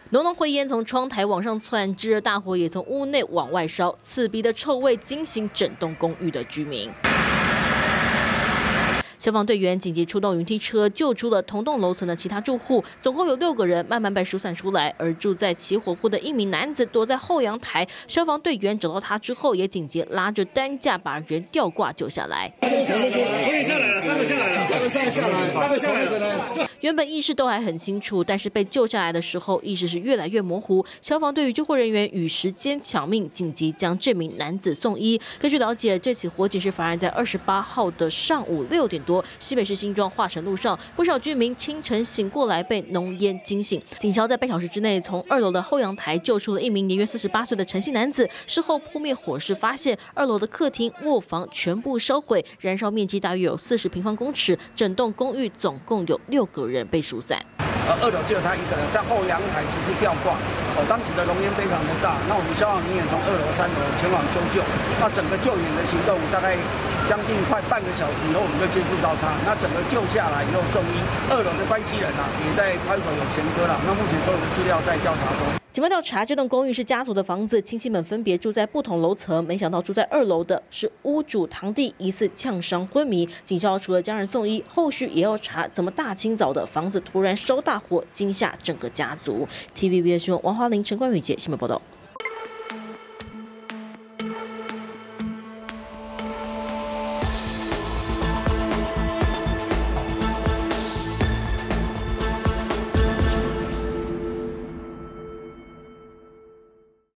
浓浓灰烟从窗台往上窜，炙热大火也从屋内往外烧，刺鼻的臭味惊醒整栋公寓的居民。 消防队员紧急出动云梯车，救出了同栋楼层的其他住户，总共有6个人慢慢被疏散出来。而住在起火户的一名男子躲在后阳台，消防队员找到他之后，也紧急拉着担架把人吊挂救下来。可以下来了，3个下来了，3个下来了。原本意识都还很清楚，但是被救下来的时候，意识是越来越模糊。消防队与救护人员与时间抢命，紧急将这名男子送医。根据了解，这起火警是发生在28号的上午6点多。 西北市新庄化成路上，不少居民清晨醒过来被浓烟惊醒。警消在半小时之内从2楼的后阳台救出了一名年约48岁的陈姓男子。事后扑灭火势，发现2楼的客厅、卧房全部烧毁，燃烧面积大约有40平方公尺。整栋公寓总共有6个人被疏散。 2楼只有他一个人在后阳台实施吊挂，当时的浓烟非常的大，那我们消防人员从2楼、3楼前往搜救，那整个救援的行动大概将近快半个小时以后，我们就接触到他，那整个救下来以后送医，2楼的关系人也在派出所有前科了，那目前所有的资料在调查中。 警方调查，这栋公寓是家族的房子，亲戚们分别住在不同楼层。没想到住在2楼的是屋主堂弟，疑似呛伤昏迷。警消除了将人送医，后续也要查怎么大清早的房子突然烧大火，惊吓整个家族。TVB 的新闻王华玲、陈冠宇杰新闻报道。